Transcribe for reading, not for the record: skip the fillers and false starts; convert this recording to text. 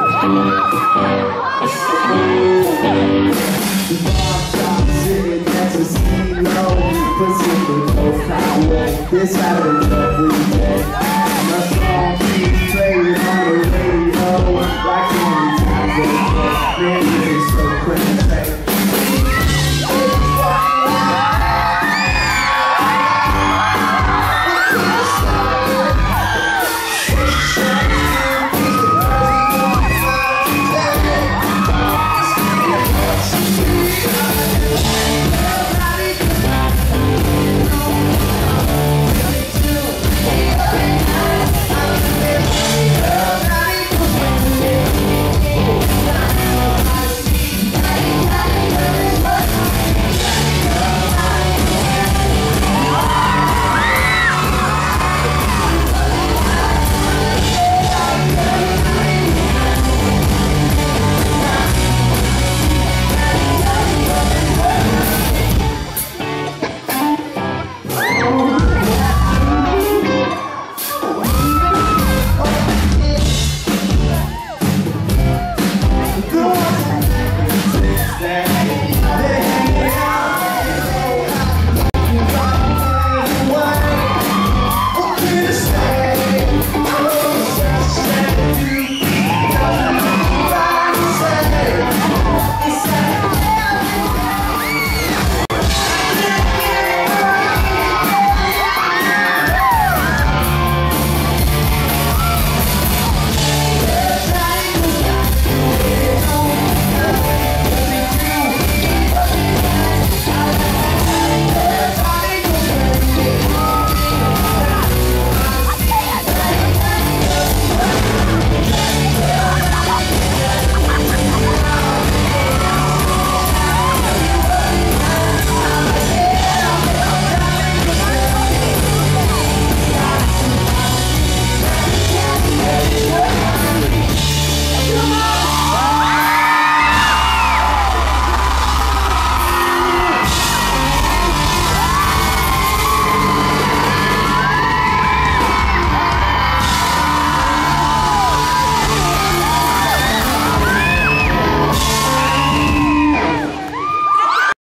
Sitting next to C-Lo, pussy in the coast highway. This Saturday every day. My song keeps playing on the radio, like 20 times a day. Man, this is so crazy.